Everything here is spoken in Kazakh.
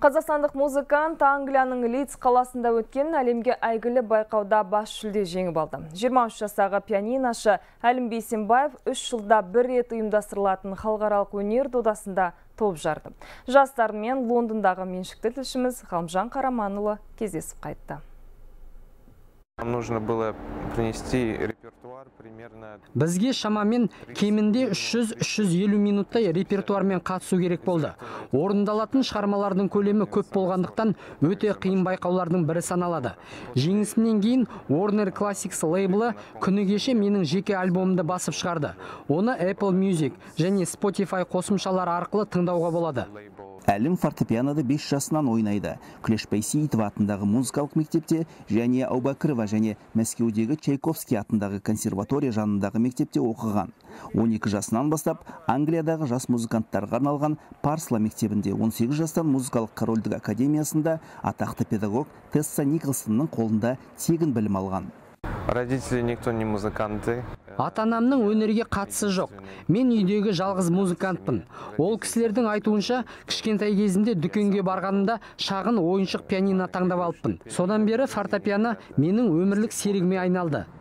Қазақстандық музыкант Англияның Лидс қаласында өткен әлемге әйгілі байқауда бас жүлде жеңіп алды. 23 жастағы пианинашы Әлім Бейсенбаев 3 жылда бір рет ұйымдастырылатын халықаралық өнер додасында топ жарды. Жастармен Лондондағы меншікті тілшіміз Ғалымжан Қараманұлы кездесіп қайтты. Нам нужно было принести репертуар примерно... Бізге шамамен кемінде 300-350 минуттай репертуармен қатысу керек болды. Орындалатын шығармалардың көлемі көп болғандықтан өте қиын байқаулардың бірі саналады. Жеңісінен кейін Warner Classics лейблі күні кеше менің жеке альбомымды басып шығарды. Оны Apple Music және Spotify қосымшалары арқылы тыңдауға болады. Әлім фортепианода 5 жасынан ойнайды. Күлеш Байсейітова атындағы музыкалық мектепте және Аубакірова және Мәскеудегі Чайковский атындағы консерватория жанындағы мектепте оқыған. 12 жасынан бастап Англиядағы жас музыканттарға арналған Парсла мектебінде, 18 жастан музыкалық корольдік академиясында атақты педагог Тесса Николсонның қолында тегін білім алған. Родители никто не музыканты. Ата-анамның өнерге қатысы жоқ. Мен үйдегі жалғыз музыкантпын. Ол кісілердің айтуынша, кішкентай кезімде дүкенге барғанымда шағын ойыншық пианино таңдап алыппын. Содан бері фортепиано менің өмірлік серігіме айналды.